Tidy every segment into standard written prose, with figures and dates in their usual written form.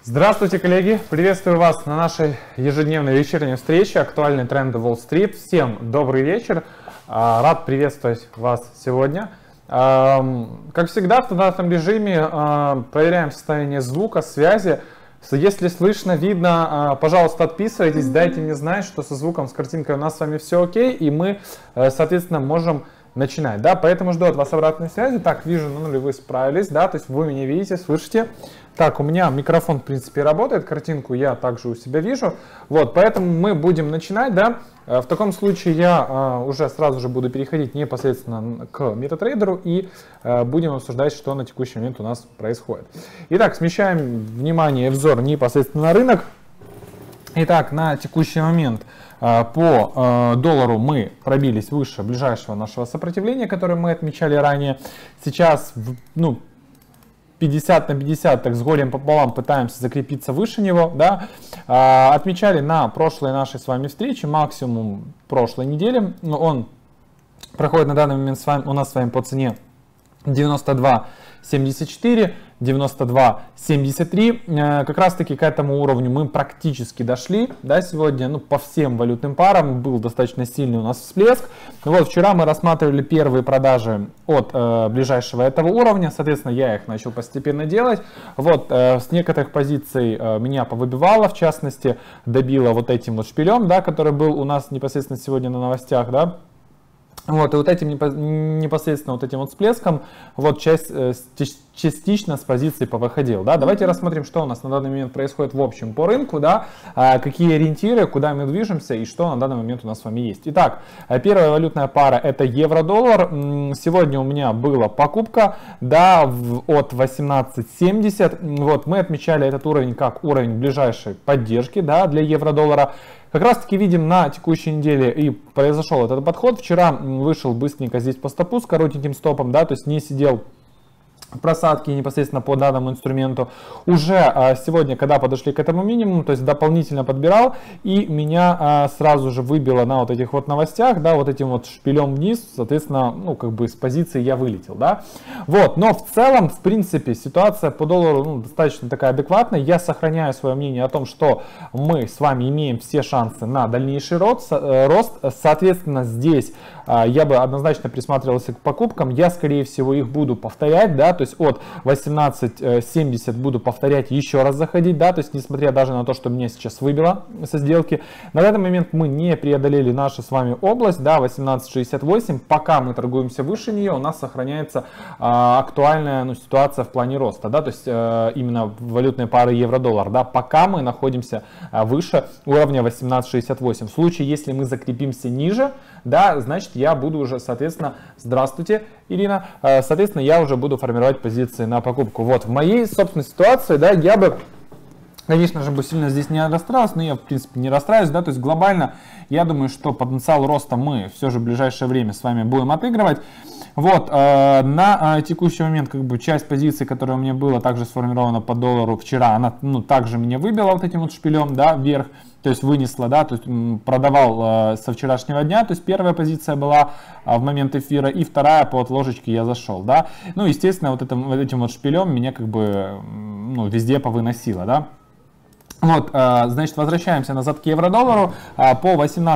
Здравствуйте, коллеги! Приветствую вас на нашей ежедневной вечерней встрече «Актуальные тренды Уолл-стрит». Всем добрый вечер! Рад приветствовать вас сегодня. Как всегда, в стандартном режиме проверяем состояние звука, связи. Если слышно, видно, пожалуйста, отписывайтесь, дайте мне знать, что со звуком, с картинкой у нас с вами все окей, и мы, соответственно, можем начинать, да, поэтому жду от вас обратной связи. Так, вижу, вы справились, да, то есть вы меня видите, слышите. Так, у меня микрофон, в принципе, работает, картинку я также у себя вижу, вот, поэтому мы будем начинать, да. В таком случае я уже сразу же буду переходить непосредственно к MetaTrader и будем обсуждать, что на текущий момент у нас происходит. Итак, смещаем внимание и взор непосредственно на рынок. Итак, на текущий момент по доллару мы пробились выше ближайшего нашего сопротивления, которое мы отмечали ранее. Сейчас 50 на 50, так с горем пополам пытаемся закрепиться выше него, да. Отмечали на прошлой нашей с вами встрече максимум прошлой недели. Он проходит на данный момент у нас с вами по цене 92.74, 92.73. Как раз таки к этому уровню мы практически дошли, да, сегодня, по всем валютным парам был достаточно сильный у нас всплеск. Вот вчера мы рассматривали первые продажи от ближайшего этого уровня, соответственно, я их начал постепенно делать. Вот с некоторых позиций меня повыбивало, в частности, добило вот этим вот шпилем, да, который был у нас непосредственно сегодня на новостях, да. Вот, и вот этим непосредственно вот этим вот всплеском вот частично с позиции повыходил, да. Давайте рассмотрим, что у нас на данный момент происходит в общем по рынку, да, какие ориентиры, куда мы движемся и что на данный момент у нас с вами есть. Итак, первая валютная пара — это евро-доллар. Сегодня у меня была покупка, да, от 18.70. Вот, мы отмечали этот уровень как уровень ближайшей поддержки, да, для евро-доллара. Как раз таки видим на текущей неделе и произошел этот подход. Вчера вышел быстренько здесь по стопу с коротеньким стопом, да, то есть не сидел в просадке непосредственно по данному инструменту. Уже сегодня, когда подошли к этому минимуму, то есть дополнительно подбирал, и меня сразу же выбило на вот этих вот новостях, да, вот этим вот шпилем вниз, соответственно, как бы с позиции я вылетел, да. Вот, но в целом, в принципе, ситуация по доллару достаточно такая адекватная. Я сохраняю свое мнение о том, что мы с вами имеем все шансы на дальнейший рост. Соответственно, здесь я бы однозначно присматривался к покупкам. Я, скорее всего, их буду повторять, да, то есть от 18.70 буду повторять, еще раз заходить, да, то есть несмотря даже на то, что меня сейчас выбило со сделки. На данный момент мы не преодолели нашу с вами область, да, 18.68, пока мы торгуемся выше нее, у нас сохраняется актуальная ситуация в плане роста, да, то есть именно валютные пары евро-доллар, да, пока мы находимся выше уровня 18.68. В случае, если мы закрепимся ниже, да, значит, я буду уже, соответственно, здравствуйте, Ирина, соответственно, я уже буду формировать позиции на покупку. Вот, в моей собственной ситуации, да, я бы, конечно же, сильно здесь не расстраивался, но я, в принципе, не расстраиваюсь, да, то есть глобально, я думаю, что потенциал роста мы все же в ближайшее время с вами будем отыгрывать. Вот, на текущий момент, как бы, часть позиций, которая у меня была также сформирована по доллару вчера, она, также меня выбила вот этим вот шпилем, да, вверх, то есть вынесла, да, то есть продавал со вчерашнего дня, то есть первая позиция была в момент эфира, и вторая по отложечке я зашел, да. Естественно, вот этим вот шпилем меня как бы, везде повыносило, да. Вот, значит, возвращаемся назад к евро-доллару. По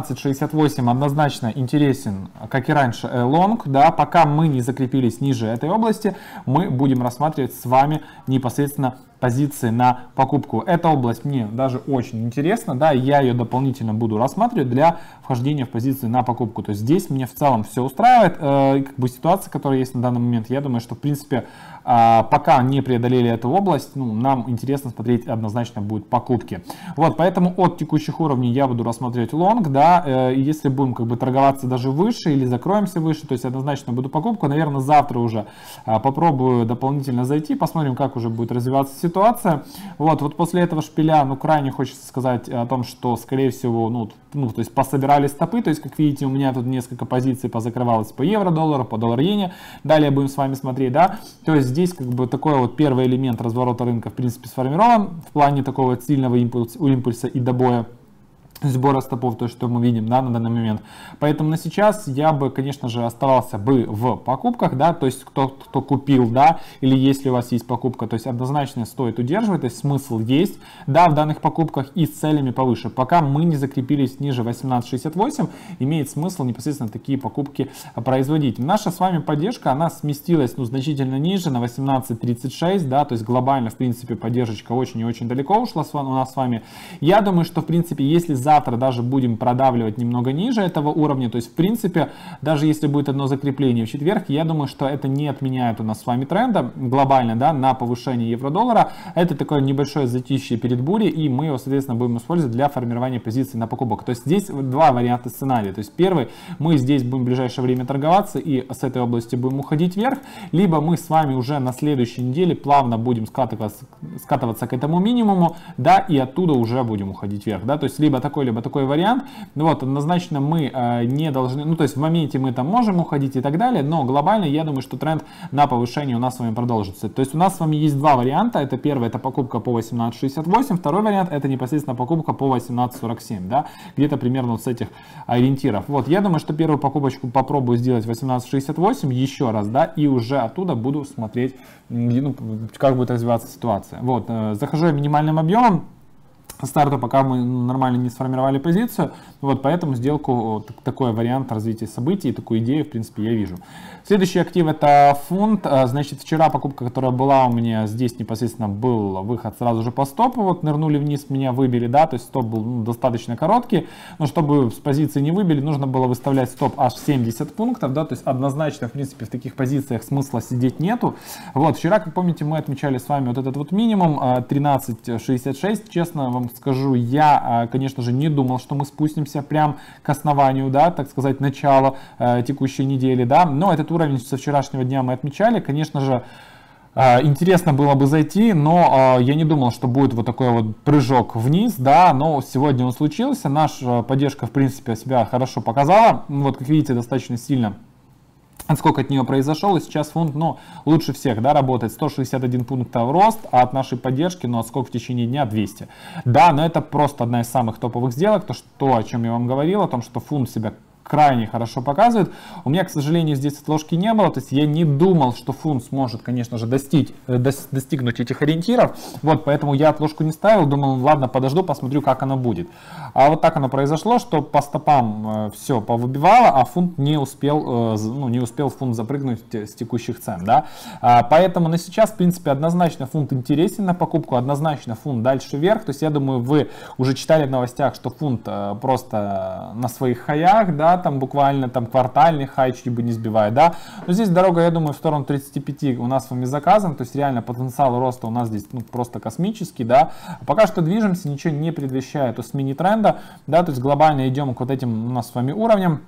18.68 однозначно интересен, как и раньше, лонг, да, пока мы не закрепились ниже этой области, мы будем рассматривать с вами непосредственно позиции на покупку. Эта область мне даже очень интересна, да, я ее дополнительно буду рассматривать для вхождения в позиции на покупку. То есть здесь мне в целом все устраивает, как бы ситуация, которая есть на данный момент, я думаю, что в принципе пока не преодолели эту область, нам интересно смотреть однозначно будут покупки. Вот, поэтому от текущих уровней я буду рассматривать лонг, да, и если будем как бы торговаться даже выше или закроемся выше, то есть однозначно буду покупку, наверное, завтра уже попробую дополнительно зайти, посмотрим, как уже будет развиваться ситуация. Вот после этого шпиля, крайне хочется сказать о том, что, скорее всего, то есть пособирали стопы, то есть, как видите, у меня тут несколько позиций позакрывалось по евро-доллару, по доллар-иене, далее будем с вами смотреть, да, то есть здесь как бы такой вот первый элемент разворота рынка, в принципе, сформирован в плане такого сильного импульса и добоя. сбора стопов, то, что мы видим, да, на данный момент. Поэтому на сейчас я бы, конечно же, оставался бы в покупках, да, то есть кто купил, да, или если у вас есть покупка, то есть однозначно стоит удерживать, то есть смысл есть, да, в данных покупках и с целями повыше. Пока мы не закрепились ниже 18.68, имеет смысл непосредственно такие покупки производить. Наша с вами поддержка, она сместилась, ну, значительно ниже, на 18.36, да, то есть глобально, в принципе, поддержка очень и очень далеко ушла у нас с вами. Я думаю, что, в принципе, если завтра даже будем продавливать немного ниже этого уровня, то есть в принципе, даже если будет одно закрепление в четверг, я думаю, что это не отменяет у нас с вами тренда глобально, да, на повышение евро-доллара. Это такое небольшое затишье перед бурей, и мы его, соответственно, будем использовать для формирования позиций на покупок. То есть здесь два варианта сценария. То есть первый, мы здесь будем в ближайшее время торговаться и с этой области будем уходить вверх, либо мы с вами уже на следующей неделе плавно будем скатываться к этому минимуму, да, и оттуда уже будем уходить вверх, да, то есть либо такой вариант. Вот, однозначно мы не должны, ну, то есть в моменте мы там можем уходить и так далее, но глобально я думаю, что тренд на повышение у нас с вами продолжится. То есть у нас с вами есть два варианта. Это первый, это покупка по 18.68, второй вариант, это непосредственно покупка по 18.47, да, где-то примерно вот с этих ориентиров. Вот, я думаю, что первую покупочку попробую сделать 18.68 еще раз, да, и уже оттуда буду смотреть, ну, как будет развиваться ситуация. Вот, захожу я минимальным объемом старту, пока мы нормально не сформировали позицию, вот поэтому сделку, такой вариант развития событий, такую идею, в принципе, я вижу. Следующий актив это фунт. Значит, вчера покупка, которая была у меня здесь непосредственно, был выход сразу же по стопу, вот нырнули вниз, меня выбили, да, то есть стоп был достаточно короткий, но чтобы с позиции не выбили, нужно было выставлять стоп аж 70 пунктов, да, то есть однозначно, в принципе, в таких позициях смысла сидеть нету. Вот, вчера, как помните, мы отмечали с вами вот этот вот минимум 13.66, честно вам скажу, я, конечно же, не думал, что мы спустимся прям к основанию, да, так сказать, начала текущей недели, да, но этот уровень со вчерашнего дня мы отмечали, конечно же, интересно было бы зайти, но я не думал, что будет вот такой вот прыжок вниз, да, но сегодня он случился, наша поддержка, в принципе, себя хорошо показала, вот, как видите, достаточно сильно отскок от нее произошел, и сейчас фунт, ну, лучше всех, да, работает, 161 пунктов рост, а от нашей поддержки, ну, отскок в течение дня 200. Да, но это просто одна из самых топовых сделок, то, о чем я вам говорил, о том, что фунт себя крайне хорошо показывает. У меня, к сожалению, здесь отложки не было, то есть я не думал, что фунт сможет, конечно же, достигнуть этих ориентиров, вот, поэтому я отложку не ставил, думал, ладно, подожду, посмотрю, как оно будет. А вот так оно произошло, что по стопам все повыбивало, а фунт не успел фунт запрыгнуть с текущих цен, да. Поэтому на сейчас, в принципе, однозначно фунт интересен на покупку, однозначно фунт дальше вверх, то есть я думаю, вы уже читали в новостях, что фунт просто на своих хаях, да, там буквально там квартальный хай чуть бы не сбивает, да, но здесь дорога, я думаю, в сторону 35 у нас с вами заказан, то есть реально потенциал роста у нас здесь, ну, просто космический, да, пока что движемся, ничего не предвещает о смене тренда, да, то есть глобально идем к вот этим у нас с вами уровням.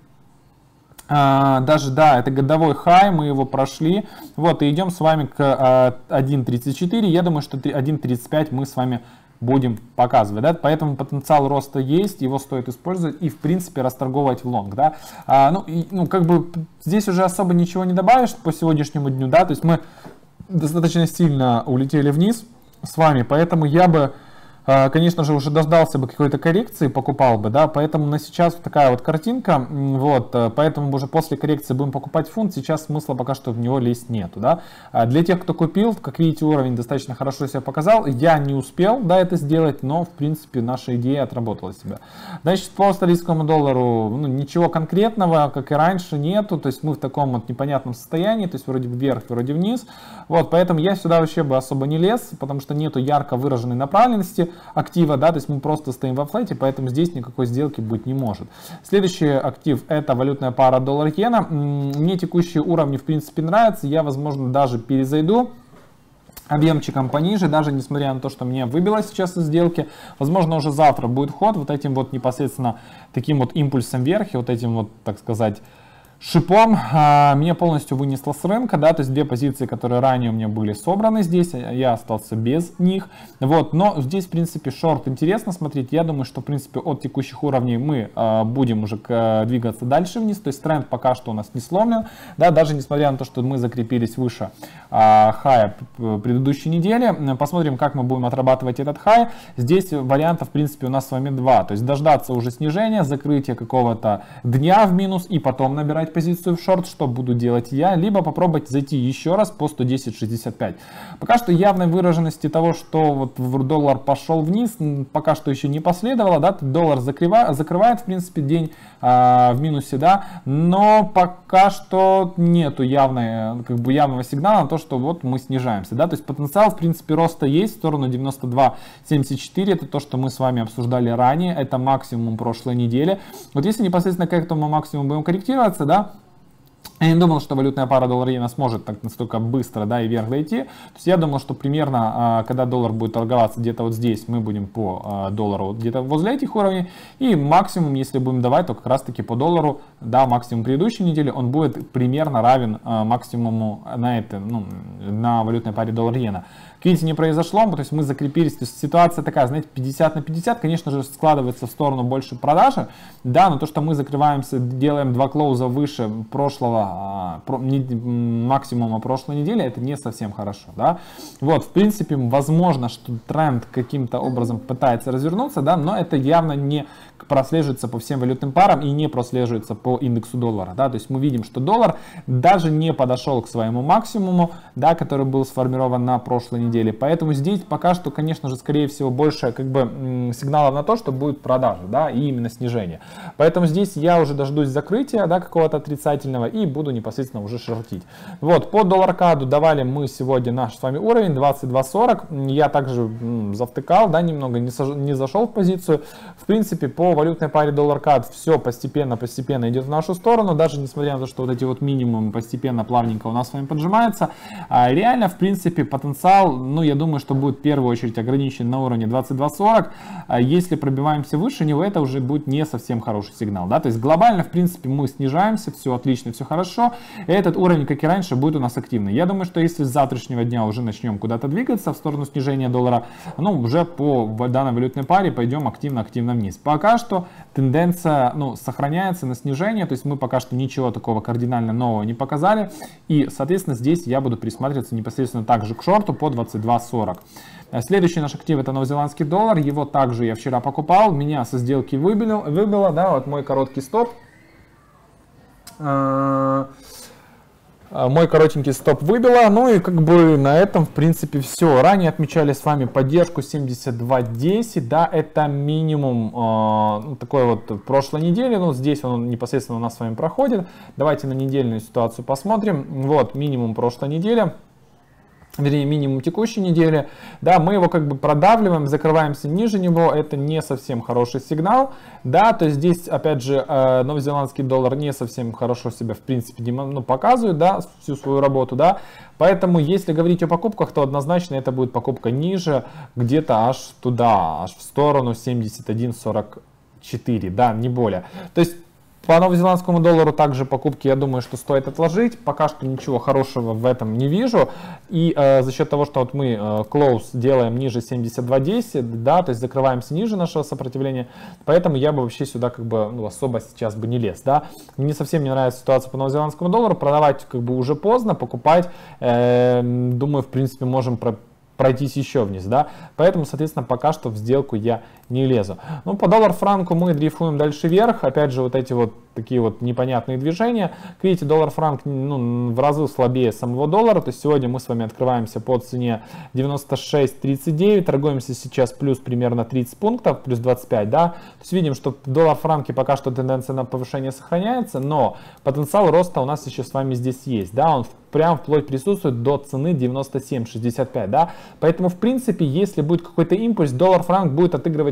Даже, да, это годовой хай, мы его прошли, вот, и идем с вами к 1.34, я думаю, что 1.35 мы с вами будем показывать, да, поэтому потенциал роста есть, его стоит использовать и, в принципе, расторговывать в лонг, да, ну, как бы здесь уже особо ничего не добавишь по сегодняшнему дню, да, то есть мы достаточно сильно улетели вниз с вами, поэтому я бы, конечно же, уже дождался бы какой-то коррекции, покупал бы, да, поэтому на сейчас вот такая вот картинка, вот, поэтому уже после коррекции будем покупать фунт, сейчас смысла пока что в него лезть нету, да. Для тех, кто купил, как видите, уровень достаточно хорошо себя показал, я не успел, да, это сделать, но, в принципе, наша идея отработала себя. Значит, по австралийскому доллару, ну, ничего конкретного, как и раньше, нету, то есть мы в таком вот непонятном состоянии, то есть вроде вверх, вроде вниз, вот, поэтому я сюда вообще бы особо не лез, потому что нету ярко выраженной направленности актива, да, то есть мы просто стоим во флете, поэтому здесь никакой сделки быть не может. Следующий актив это валютная пара доллар-иена. Мне текущие уровни в принципе нравятся, я, возможно, даже перезайду объемчиком пониже, даже несмотря на то, что мне выбило сейчас из сделки, возможно, уже завтра будет ход вот этим вот непосредственно таким вот импульсом вверх и вот этим вот, так сказать, шипом меня полностью вынесло с рынка, да, то есть две позиции, которые ранее у меня были собраны здесь, я остался без них, вот, но здесь, в принципе, шорт интересно смотреть, я думаю, что, в принципе, от текущих уровней мы будем уже двигаться дальше вниз, то есть тренд пока что у нас не сломлен, да, даже несмотря на то, что мы закрепились выше хая предыдущей недели, посмотрим, как мы будем отрабатывать этот хай, здесь вариантов, в принципе, у нас с вами два, то есть дождаться уже снижения, закрытия какого-то дня в минус и потом набирать позицию в шорт, что буду делать я, либо попробовать зайти еще раз по 110.65. Пока что явной выраженности того, что вот доллар пошел вниз, пока что еще не последовало, да, доллар закрывает, в принципе, день в минусе, да, но пока что нету явного сигнала на то, что вот мы снижаемся, да, то есть потенциал, в принципе, роста есть в сторону 92.74, это то, что мы с вами обсуждали ранее, это максимум прошлой недели. Вот если непосредственно к этому максимуму будем корректироваться, да, я не думал, что валютная пара доллар-иена сможет так настолько быстро, да, и вверх дойти. То есть я думал, что примерно, когда доллар будет торговаться где-то вот здесь, мы будем по доллару где-то возле этих уровней. И максимум, если будем давать, то как раз-таки по доллару, да, максимум предыдущей недели, он будет примерно равен максимуму на валютной паре доллар-иена. Видите, не произошло, то есть мы закрепились, то есть ситуация такая, знаете, 50 на 50, конечно же, складывается в сторону больше продажи, да, но то, что мы закрываемся, делаем два клоуза выше максимума прошлой недели, это не совсем хорошо, да. Вот, в принципе, возможно, что тренд каким-то образом пытается развернуться, да, но это явно не прослеживается по всем валютным парам и не прослеживается по индексу доллара, да, то есть мы видим, что доллар даже не подошел к своему максимуму, да, который был сформирован на прошлой неделе, поэтому здесь пока что, конечно же, скорее всего, больше сигналов на то, что будет продажа, да, и именно снижение, поэтому здесь я уже дождусь закрытия, да, какого-то отрицательного и буду непосредственно уже шортить. Вот, по доллар-каду давали мы сегодня наш с вами уровень 22.40, я также завтыкал, да, немного не зашел в позицию, в принципе, по валютной паре доллар-кад все постепенно идет в нашу сторону, даже несмотря на то, что вот эти вот минимумы постепенно, плавненько у нас с вами поджимаются. Реально, в принципе, потенциал, я думаю, что будет в первую очередь ограничен на уровне 22.40. Если пробиваемся выше него, это уже будет не совсем хороший сигнал, да, то есть глобально, в принципе, мы снижаемся, все отлично, все хорошо. Этот уровень, как и раньше, будет у нас активный. Я думаю, что если с завтрашнего дня уже начнем куда-то двигаться в сторону снижения доллара, уже по данной валютной паре пойдем активно вниз. Пока что тенденция сохраняется на снижение, то есть мы пока что ничего такого кардинально нового не показали, и, соответственно, здесь я буду присматриваться непосредственно также к шорту по 22.40. Следующий наш актив — это новозеландский доллар, его также я вчера покупал, меня со сделки выбило, да, вот мой короткий стоп. Мой коротенький стоп выбило, и на этом, в принципе, все. Ранее отмечали с вами поддержку 72.10, да, это минимум такой вот прошлой недели, здесь он непосредственно у нас с вами проходит. Давайте на недельную ситуацию посмотрим. Вот, минимум прошлой недели. Вернее, минимум текущей недели, да, мы его продавливаем, закрываемся ниже него, это не совсем хороший сигнал, да, то есть здесь, опять же, новозеландский доллар не совсем хорошо себя, в принципе, показывает, да, всю свою работу, да, поэтому, если говорить о покупках, то однозначно это будет покупка ниже, где-то аж туда, аж в сторону 71.44, да, не более, то есть по новозеландскому доллару также покупки, я думаю, что стоит отложить. Пока что ничего хорошего в этом не вижу. И за счет того, что вот мы close делаем ниже 72.10, да, то есть закрываемся ниже нашего сопротивления, поэтому я бы вообще сюда особо сейчас бы не лез, да. Мне совсем не нравится ситуация по новозеландскому доллару. Продавать уже поздно, покупать, думаю, в принципе, можем пройтись еще вниз, да, поэтому, соответственно, пока что в сделку я не лезу. По доллар-франку мы дрейфуем дальше вверх, опять же, вот эти вот такие вот непонятные движения. Видите, доллар-франк в разы слабее самого доллара, то есть сегодня мы с вами открываемся по цене 96.39, торгуемся сейчас плюс примерно 30 пунктов, плюс 25, да, то есть видим, что в доллар-франке пока что тенденция на повышение сохраняется, но потенциал роста у нас еще с вами здесь есть, да, он прям вплоть присутствует до цены 97.65, да, поэтому, в принципе, если будет какой-то импульс, доллар-франк будет отыгрывать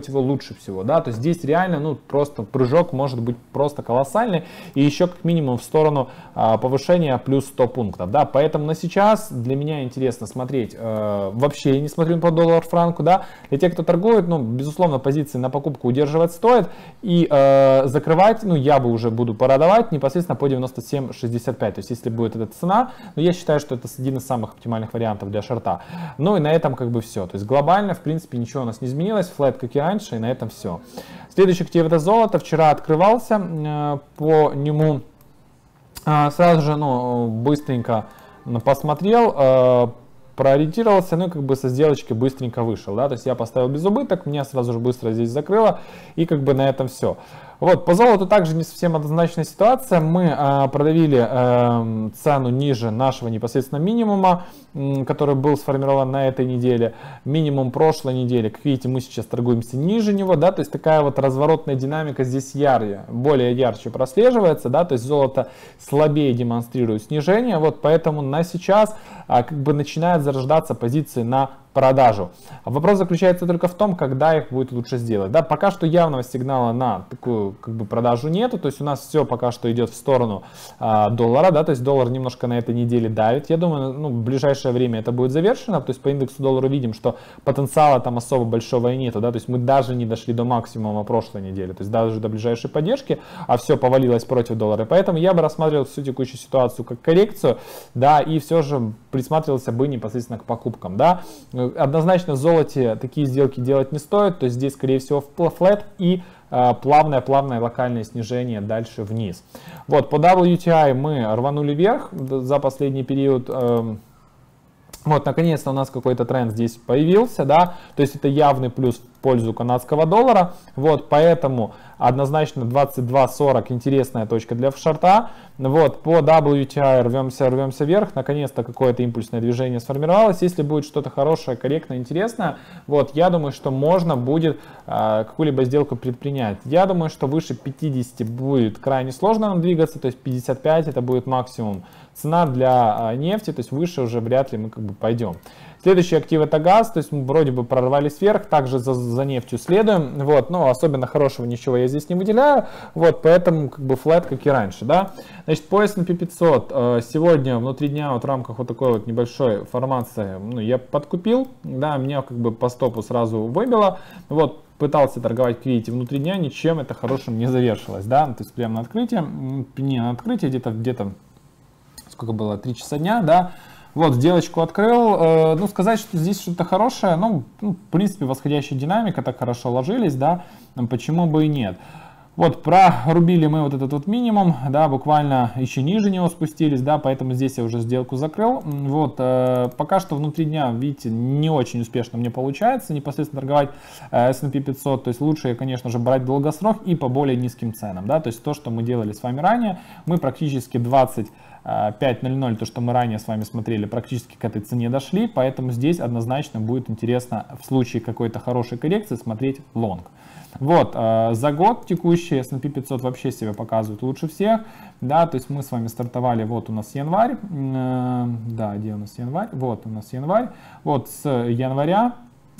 его лучше всего, да, то есть здесь реально, ну, просто прыжок может быть просто колоссальный, и еще как минимум в сторону повышения плюс 100 пунктов, да, поэтому на сейчас для меня интересно смотреть, вообще не смотрю по доллар-франку, да, для тех, кто торгует, ну, безусловно, позиции на покупку удерживать стоит, и закрывать, ну, я бы уже буду продавать непосредственно по 97.65, то есть если будет эта цена, но я считаю, что это один из самых оптимальных вариантов для шорта. Ну и на этом как бы все. То есть глобально, в принципе, ничего у нас не изменилось. Флэт, как и раньше, и на этом все. Следующий актив — это золото. Вчера открывался по нему. Сразу же, ну, быстренько посмотрел, проориентировался, ну и как бы со сделочки быстренько вышел, да, то есть я поставил без убыток, меня сразу же быстро здесь закрыло, и как бы на этом все. Вот, по золоту также не совсем однозначная ситуация, мы продавили цену ниже нашего непосредственно минимума, который был сформирован на этой неделе, минимум прошлой недели, как видите, мы сейчас торгуемся ниже него, да, то есть такая вот разворотная динамика здесь более ярче прослеживается, да, то есть золото слабее демонстрирует снижение, вот поэтому на сейчас как бы начинают зарождаться позиции на продажу. Вопрос заключается только в том, когда их будет лучше сделать. Да, пока что явного сигнала на такую как бы продажу нету, то есть у нас все пока что идет в сторону доллара, да, то есть доллар немножко на этой неделе давит. Я думаю, ну, в ближайшее время это будет завершено, то есть по индексу доллара видим, что потенциала там особо большого и нету, да, то есть мы даже не дошли до максимума прошлой недели, то есть даже до ближайшей поддержки, а все повалилось против доллара. Поэтому я бы рассматривал всю текущую ситуацию как коррекцию, да, и все же присматривался бы непосредственно к покупкам, да. Однозначно в золоте такие сделки делать не стоит, то есть здесь скорее всего флэт и плавное локальное снижение дальше вниз. Вот, по WTI мы рванули вверх за последний период. Вот, наконец-то у нас какой-то тренд здесь появился, да, то есть это явный плюс в пользу канадского доллара, вот, поэтому однозначно 22.40 интересная точка для шорта, вот, по WTI рвемся вверх, наконец-то какое-то импульсное движение сформировалось, если будет что-то хорошее, корректное, интересное, вот, я думаю, что можно будет какую-либо сделку предпринять, я думаю, что выше 50 будет крайне сложно нам двигаться, то есть 55 это будет максимум цена для нефти, то есть выше уже вряд ли мы как бы пойдем. Следующий актив — это газ, то есть мы вроде бы прорвались вверх, также за нефтью следуем, вот, но особенно хорошего ничего я здесь не выделяю, вот, поэтому как бы флэт, как и раньше, да. Значит, по S&P 500 сегодня внутри дня вот в рамках вот такой вот небольшой формации, ну, я подкупил, да, меня как бы по стопу сразу выбило, вот, пытался торговать, как видите, внутри дня, ничем это хорошим не завершилось, да, то есть прямо на открытие, не на открытие, где-то сколько было, 3 часа дня, да, вот, сделочку открыл, ну, сказать, что здесь что-то хорошее, ну, в принципе, восходящая динамика, так хорошо ложились, да, почему бы и нет. Вот, прорубили мы вот этот вот минимум, да, буквально еще ниже него спустились, да, поэтому здесь я уже сделку закрыл. Вот, пока что внутри дня, видите, не очень успешно мне получается непосредственно торговать S&P 500, то есть лучше, конечно же, брать долгосрок и по более низким ценам, да, то есть то, что мы делали с вами ранее, мы практически 25.00, то, что мы ранее с вами смотрели, практически к этой цене дошли, поэтому здесь однозначно будет интересно в случае какой-то хорошей коррекции смотреть лонг. Вот, за год текущий S&P 500 вообще себя показывает лучше всех, да, то есть мы с вами стартовали, вот у нас январь, да, где у нас январь, вот у нас январь, вот с января,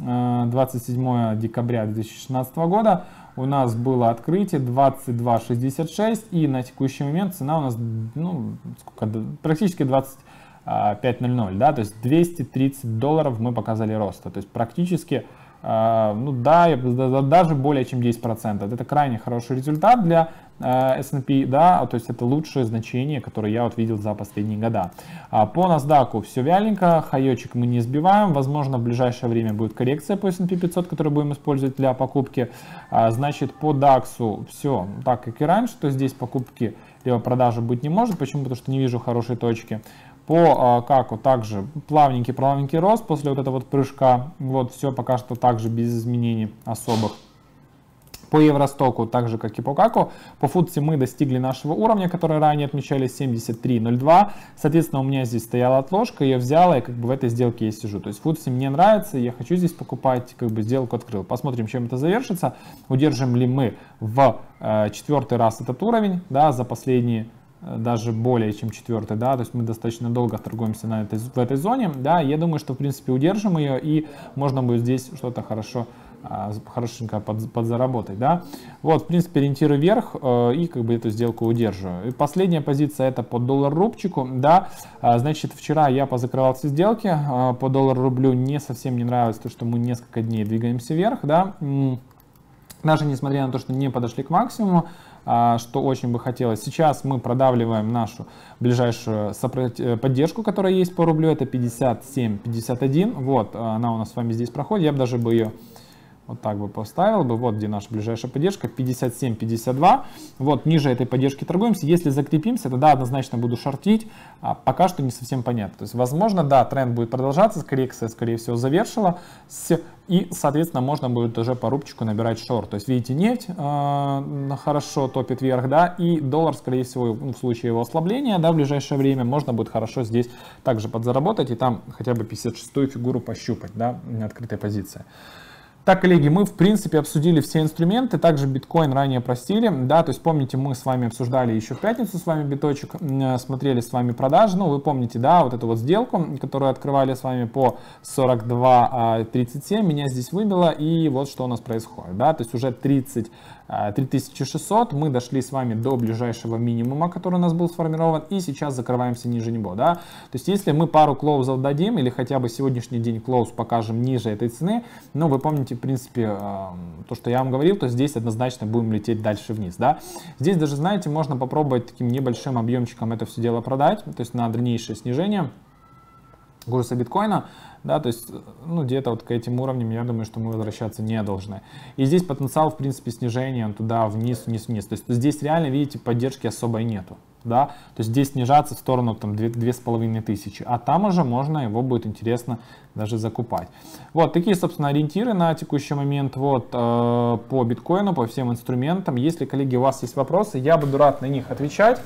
27 декабря 2016 года у нас было открытие 22.66, и на текущий момент цена у нас, ну, сколько, практически 25.00, да, то есть $230 мы показали роста, то есть практически, ну да, даже более чем 10%. Это крайне хороший результат для S&P, да, то есть это лучшее значение, которое я вот видел за последние года. По NASDAQ все вяленько, хаечек мы не сбиваем, возможно в ближайшее время будет коррекция по S&P 500, которую будем использовать для покупки. Значит, по DAX все так, как и раньше, то есть здесь покупки либо продажи быть не может, почему? Потому что не вижу хорошей точки. По каку также плавненький рост после вот этого вот прыжка, вот все пока что также без изменений особых. По Евростоку, так же как и по каку, по футси мы достигли нашего уровня, который ранее отмечали 73.02. Соответственно, у меня здесь стояла отложка, я взял, и как бы в этой сделке я сижу. То есть футси мне нравится, я хочу здесь покупать, как бы сделку открыл. Посмотрим, чем это завершится. Удержим ли мы в четвертый раз этот уровень, да, за последние даже более чем четвертый, да, то есть мы достаточно долго торгуемся в этой зоне, да, я думаю, что в принципе удержим ее и можно будет здесь что-то хорошо хорошенько подзаработать, да. Вот, в принципе, ориентиры вверх, и как бы эту сделку удерживаю. И последняя позиция это по доллар-рубчику, да. Значит, вчера я позакрывал все сделки по доллару-рублю, не совсем не нравилось то, что мы несколько дней двигаемся вверх, да. Даже несмотря на то, что не подошли к максимуму, что очень бы хотелось. Сейчас мы продавливаем нашу ближайшую поддержку, которая есть по рублю, это 57.51. Вот, она у нас с вами здесь проходит. Я бы даже ее вот так бы поставил бы. Вот где наша ближайшая поддержка, 57.52. Вот, ниже этой поддержки торгуемся. Если закрепимся, тогда однозначно буду шортить. Пока что не совсем понятно. То есть, возможно, да, тренд будет продолжаться, коррекция, скорее всего, завершила. И, соответственно, можно будет уже по рубчику набирать шорт. То есть, видите, нефть хорошо топит вверх, да, и доллар, скорее всего, в случае его ослабления, да, в ближайшее время, можно будет хорошо здесь также подзаработать и там хотя бы 56-ю фигуру пощупать, да, на открытой позиции. Так, коллеги, мы в принципе обсудили все инструменты, также биткоин ранее простили, да, то есть помните, мы с вами обсуждали еще в пятницу с вами биточек, смотрели с вами продажи, ну вы помните, да, вот эту вот сделку, которую открывали с вами по 42.37, меня здесь выбило, и вот что у нас происходит, да, то есть уже 3600, мы дошли с вами до ближайшего минимума, который у нас был сформирован, и сейчас закрываемся ниже него, да, то есть если мы пару клоузов дадим, или хотя бы сегодняшний день клоуз покажем ниже этой цены, ну вы помните, в принципе, то, что я вам говорил, то здесь однозначно будем лететь дальше вниз, да. Здесь даже, знаете, можно попробовать таким небольшим объемчиком это все дело продать, то есть на дальнейшее снижение курса биткоина, да, то есть, ну, где-то вот к этим уровням, я думаю, что мы возвращаться не должны. И здесь потенциал, в принципе, снижения, он туда вниз, вниз, вниз. То есть здесь реально, видите, поддержки особой нету, да. То есть здесь снижаться в сторону там 2500, а там уже можно, его будет интересно даже закупать. Вот такие, собственно, ориентиры на текущий момент вот по биткоину, по всем инструментам. Если, коллеги, у вас есть вопросы, я буду рад на них отвечать.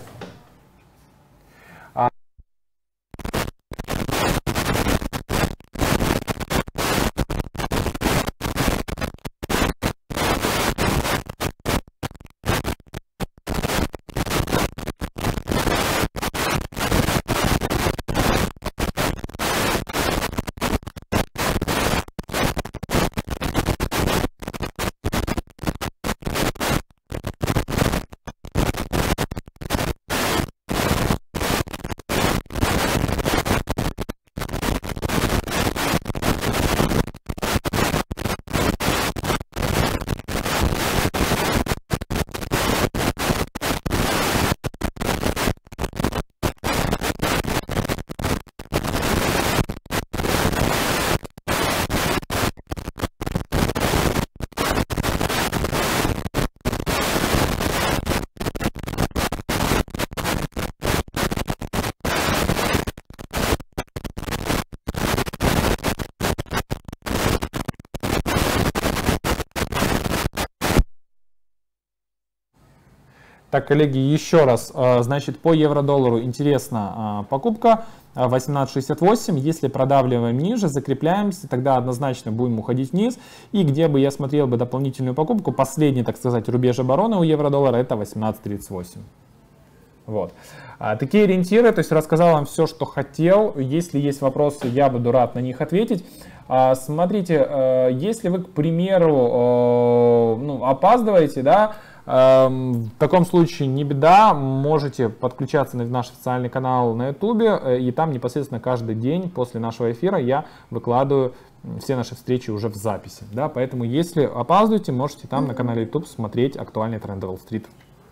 Так, коллеги, еще раз, значит, по евро-доллару интересна покупка 18.68, если продавливаем ниже, закрепляемся, тогда однозначно будем уходить вниз, и где бы я смотрел бы дополнительную покупку, последний, так сказать, рубеж обороны у евро-доллара это 18.38. Вот. Такие ориентиры, то есть рассказал вам все, что хотел, если есть вопросы, я буду рад на них ответить. Смотрите, если вы, к примеру, ну, опаздываете, да, в таком случае не беда, можете подключаться на наш официальный канал на YouTube, и там непосредственно каждый день после нашего эфира я выкладываю все наши встречи уже в записи. Да? Поэтому если опаздываете, можете там на канале YouTube смотреть актуальные тренды Уолл-стрит.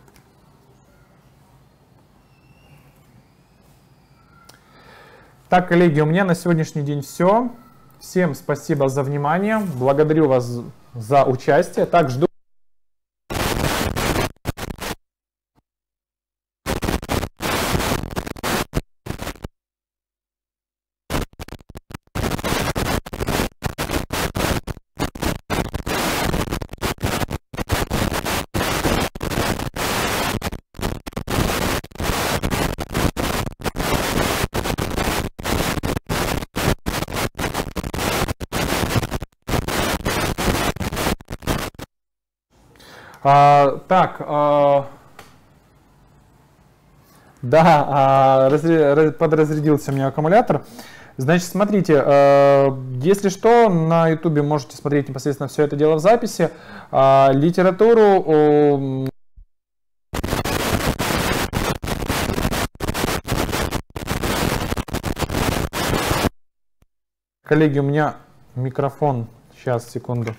Так, коллеги, у меня на сегодняшний день все. Всем спасибо за внимание, благодарю вас за участие. Так, жду. Да, подразрядился у меня аккумулятор. Значит, смотрите, если что, на YouTube можете смотреть непосредственно все это дело в записи. Литературу... Коллеги, у меня микрофон. Сейчас, секунду.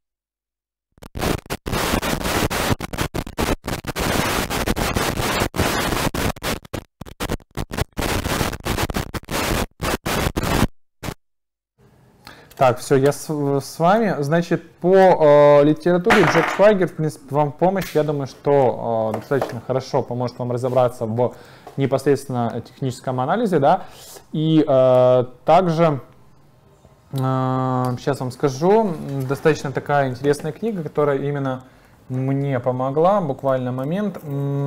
Так, все, я с вами. Значит, по литературе Джек Швайгер, в принципе, вам в помощь. Я думаю, что достаточно хорошо поможет вам разобраться в непосредственно техническом анализе, да. И также, сейчас вам скажу, достаточно такая интересная книга, которая именно мне помогла. Буквально момент.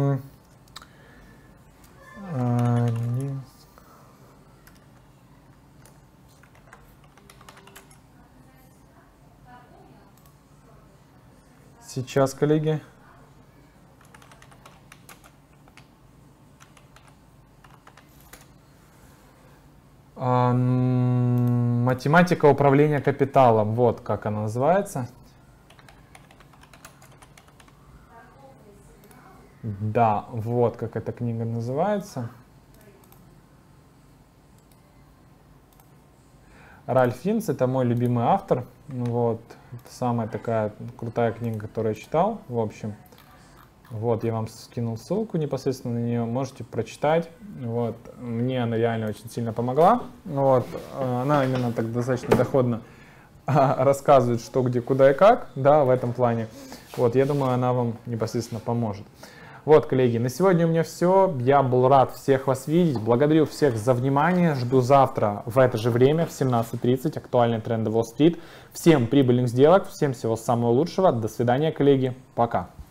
Сейчас, коллеги. Математика управления капиталом. Вот как она называется. Да, вот как эта книга называется. Ральф Финс, это мой любимый автор. Вот, это самая такая крутая книга, которую я читал. В общем, вот я вам скинул ссылку непосредственно на нее, можете прочитать. Вот, мне она реально очень сильно помогла. Вот, она именно так достаточно доходно рассказывает, что, где, куда и как, да, в этом плане. Вот, я думаю, она вам непосредственно поможет. Вот, коллеги, на сегодня у меня все. Я был рад всех вас видеть. Благодарю всех за внимание. Жду завтра в это же время, в 17:30, актуальные тренды Wall Street. Всем прибыльных сделок, всем всего самого лучшего. До свидания, коллеги. Пока.